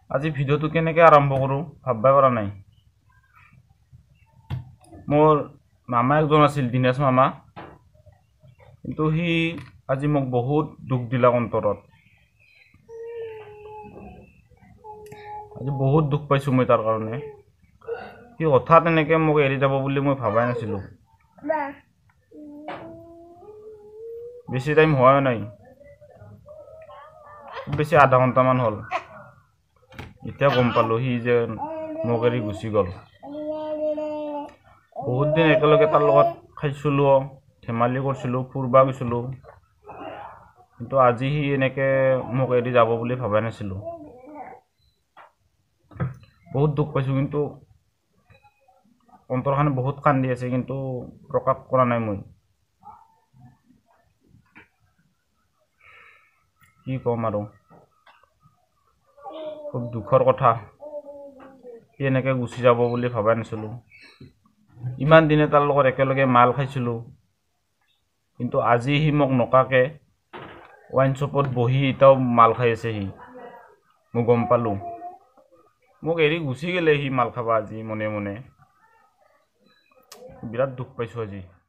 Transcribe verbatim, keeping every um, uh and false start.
আজি ভিডিওটো কেনেকৈ আৰম্ভ কৰোঁ ভাববাই পৰা নাই। মোৰ মামা একজন আছিল, দিনেশ মামা, কিন্তু সি আজি মোক বহুত দুখ দিলা অন্তৰত। আজি বহুত দুখ পাইছোঁ মই তাৰ কাৰণে। সি হঠাৎ এনেকৈ মোক এৰি যাব বুলি মই ভাবাই নাছিলোঁ। বেছি টাইম হোৱা নাই, বেছি আধা ঘণ্টামান হ'ল। এতিয়া গম পালোঁ সি যে মোক এৰি গুচি গ'ল। বহুত দিন একেলগে তাৰ লগত খাইছিলোঁ, ধেমালি কৰিছিলোঁ, ফুৰবা গৈছিলোঁ, কিন্তু আজি সি এনেকৈ মোক এৰি যাব বুলি ভবাই নাছিলোঁ। বহুত দুখ পাইছোঁ, কিন্তু অন্তৰখন বহুত কান্দি আছে, কিন্তু প্ৰকাশ কৰা নাই মই। কি ক'ম আৰু, খুব দুখৰ কথা। সি এনেকৈ গুচি যাব বুলি ভবাই নাছিলোঁ। ইমান দিনে তাৰ লগত একেলগে মাল খাইছিলোঁ, কিন্তু আজি সি মোক নকাকৈ ৱাইন শ্বপত বহি এতিয়াও মাল খাই আছে। সি মই গম পালোঁ, মোক এৰি গুচি গ'লে সি মাল খাবা আজি মনে মনে। বিৰাট দুখ পাইছোঁ আজি।